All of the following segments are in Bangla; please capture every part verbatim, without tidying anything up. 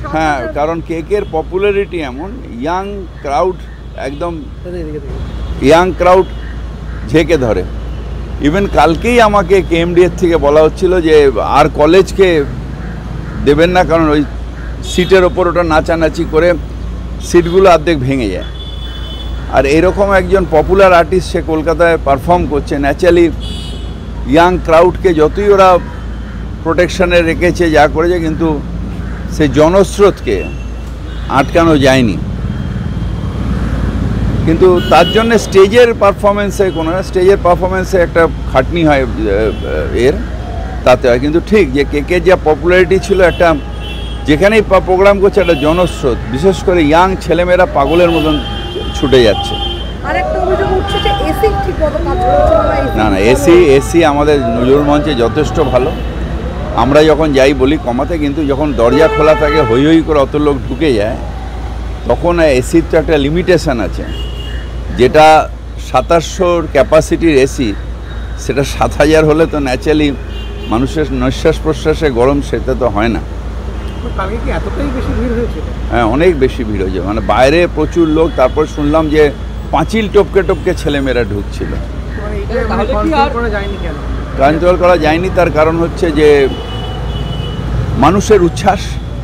হ্যাঁ, কারণ কেকের পপুলারিটি এমন, ইয়াং ক্রাউড একদম ইয়াং ক্রাউড ঝেঁকে ধরে। ইভেন কালকেই আমাকে কেএমডি এর থেকে বলা হচ্ছিল যে আর কলেজকে দেবেন না, কারণ ওই সিটের ওপর ওটা নাচানাচি করে সিটগুলো অর্ধেক ভেঙে যায়। আর এরকম একজন পপুলার আর্টিস্ট সে কলকাতায় পারফর্ম করছে, ন্যাচারালি ইয়াং ক্রাউডকে যতই ওরা প্রোটেকশানে রেখেছে যা করেছে, কিন্তু সেই জনস্রোতকে আটকানো যায়নি। কিন্তু তার জন্য স্টেজের পারফরমেন্সে কোনো না, স্টেজের পারফরমেন্সে একটা খাটনি হয় এর, তাতে হয়। কিন্তু ঠিক যে কেকের যা পপুলারিটি ছিল, একটা যেখানেই প্রোগ্রাম করছে একটা জনস্রোত, বিশেষ করে ইয়াং ছেলেমেয়েরা পাগলের মতন ছুটে যাচ্ছে। না না, এসি এসি আমাদের নজরুল মঞ্চে যথেষ্ট ভালো। আমরা যখন যাই বলি কমাতে, কিন্তু যখন দরজা খোলা থাকে হই হই করে অত লোক ঢুকে যায়, তখন এসির তো একটা লিমিটেশান আছে। যেটা সাতাশশোর ক্যাপাসিটির এসি, সেটা সাত হাজার হলে তো ন্যাচারালি মানুষের নিঃশ্বাস প্রশ্বাসে গরম সেটা তো হয় না। হ্যাঁ, অনেক বেশি ভিড় হয়েছে, মানে বাইরে প্রচুর লোক। তারপর শুনলাম যে পাঁচিল টপকে টপকে ছেলেমেয়েরা ঢুকছিল। কন্ট্রোল করা যায়নি, তার কারণ হচ্ছে যে মানুষের উচ্ছ্বাস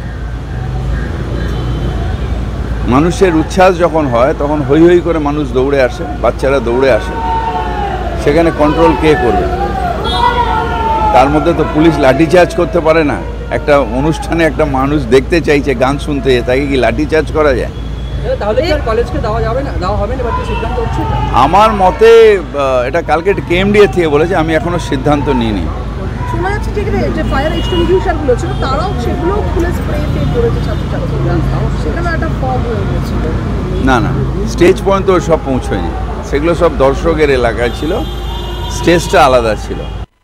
মানুষের উচ্ছ্বাস যখন হয় তখন হই হই করে মানুষ দৌড়ে আসে, বাচ্চারা দৌড়ে আসে, সেখানে কন্ট্রোল কে করবে? তার মধ্যে তো পুলিশ লাঠিচার্জ করতে পারে না। একটা অনুষ্ঠানে একটা মানুষ দেখতে চাইছে, গান শুনতে, তাকে কি লাঠিচার্জ করা যায়? আমার মতে এটা কালকে কেএমডি এর থেকে বলেছে, আমি এখনো সিদ্ধান্ত নিইনি। না না, স্টেজ পর্যন্ত সব পৌঁছয়নি, সেগুলো সব দর্শকের এলাকায় ছিল, স্টেজটা আলাদা ছিল।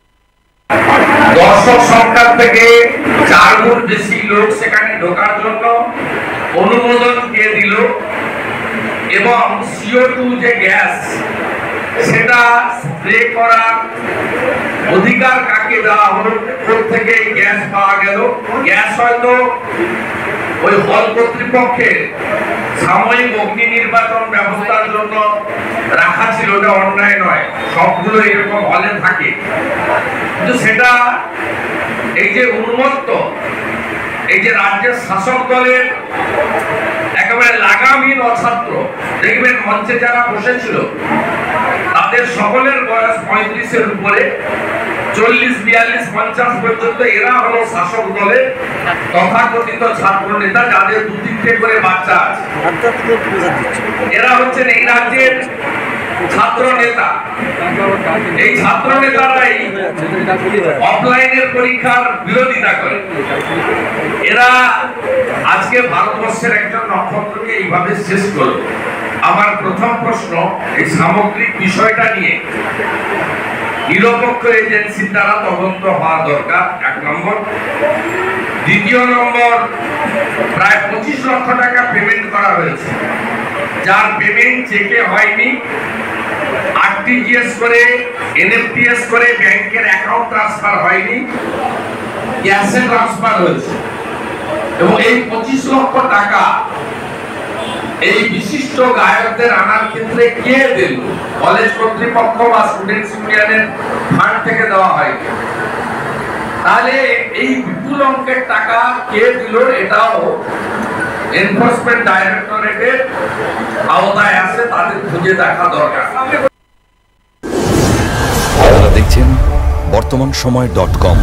দর্শক সংখ্যার থেকে চার গুণ বেশি লোক সেখানে ঢোকার জন্য অনুমোদন দিয়ে দিল, এবং সিও টু যে গ্যাস, সেটা স্প্রে করার অধিকার কাকে দেওয়া হলো, থেকে গ্যাস পাওয়া গেল। গ্যাস হয়তো ওই হল কর্তৃপক্ষের সাময়িক অগ্নি নির্বাচন ব্যবস্থার জন্য রাখা ছিল, ওটা অন্যায় নয়, সবগুলো এরকম হলে থাকে। কিন্তু সেটা এই যে উন্মত্ত, এই যে রাজ্যের শাসক দলের একেবারে লাগামহীন অছাত্র, দেখবেন মঞ্চে যারা বসেছিল তাদের সকলের বয়স পঁয়ত্রিশের উপরে, চল্লিশ বিয়াল্লিশ পঞ্চাশ পর্যন্ত। এরা হলো শাসক দলের তথাকথিত ছাত্র নেতা, যাদের দু তিনটে করে বাচ্চা আছে। এরা হচ্ছেন এই রাজ্যের ছাত্র নেতা। এই ছাত্র নেতারাই অফলাইনের পরীক্ষার বিরোধিতা করে। এরা আজকে ভারতবর্ষের একজন নক্ষত্রকে এইভাবে শেষ করল। আমার প্রথম প্রশ্ন, এই সামগ্রিক বিষয়টা নিয়ে নিরপেক্ষ এজেন্সির দ্বারা তদন্ত হওয়া দরকার, এক নম্বর। দ্বিতীয় নম্বর, প্রায় পঁচিশ লক্ষ টাকা পেমেন্ট করা হয়েছে, যার পেমেন্ট চেকে হয়নি, আরটিজিএস করে, এনএফটিএস করে ব্যাংকের অ্যাকাউন্ট ট্রান্সফার হয়নি, ক্যাশে ট্রান্সফার হয়েছে। এবং এই পঁচিশ লক্ষ টাকা এই বিশিষ্ট গায়কদের আনার ক্ষেত্রে কে দিল? কলেজ কর্তৃপক্ষ বা স্টুডেন্টস ইউনিয়নের ফান্ড থেকে দেওয়া হয়। তাহলে এই বিপুল অঙ্কের টাকা কে দিল, এটাও এনফোর্সমেন্ট ডাইরেক্টরেটের আওতায় আছে, তাদের খুঁজে দেখা দরকার। আপনারা দেখছেন বর্তমান সময় ডট কম।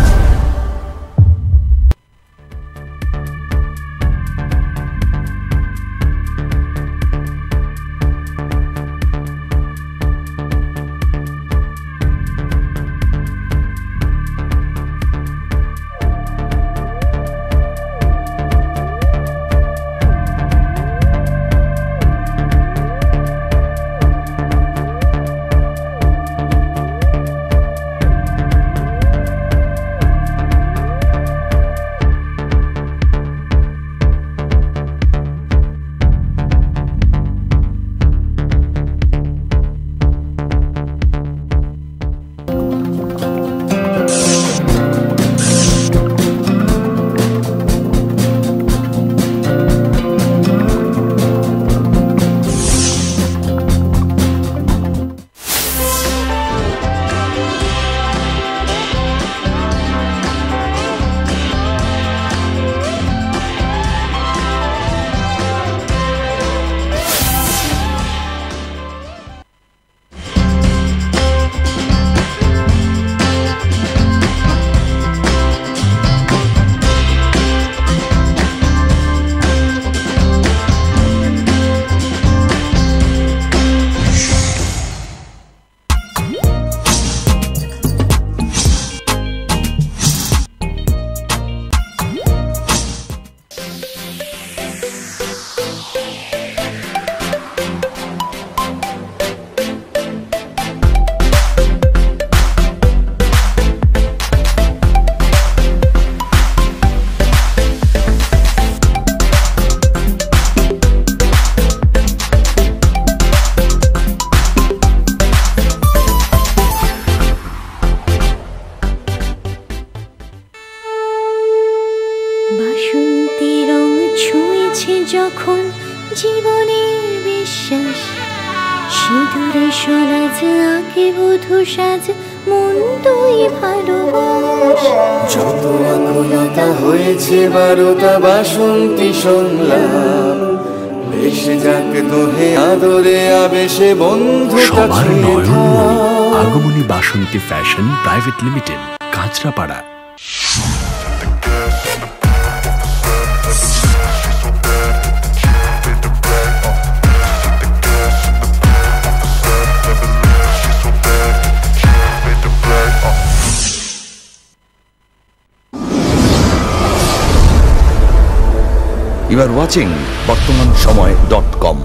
বাসন্তী রং ছুঁয়েছে যখন জীবনের বিশ্বাস, সিঁদুরে সরাজ আঁকে বধূ সাজ, মন তুই ভালোবাস। যত আকুলতা হয়েছে বারোটা বাসন্তী সংলাপ, বেশে যাক দোহে আদরে আবেশে বন্ধুটা সবার ছুঁয়ে নয়নমণি থাক। Agamani Basanti fashion private limited, Kanchrapara. You are watching বর্তমান সময় ডট কম।